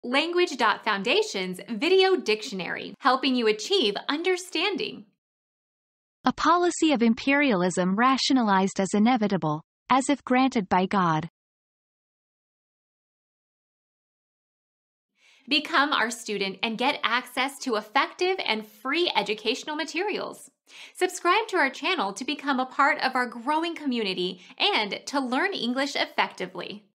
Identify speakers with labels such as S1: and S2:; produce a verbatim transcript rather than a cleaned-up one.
S1: Language dot Foundation's Video Dictionary, helping you achieve understanding.
S2: A policy of imperialism rationalized as inevitable, as if granted by God.
S1: Become our student and get access to effective and free educational materials. Subscribe to our channel to become a part of our growing community and to learn English effectively.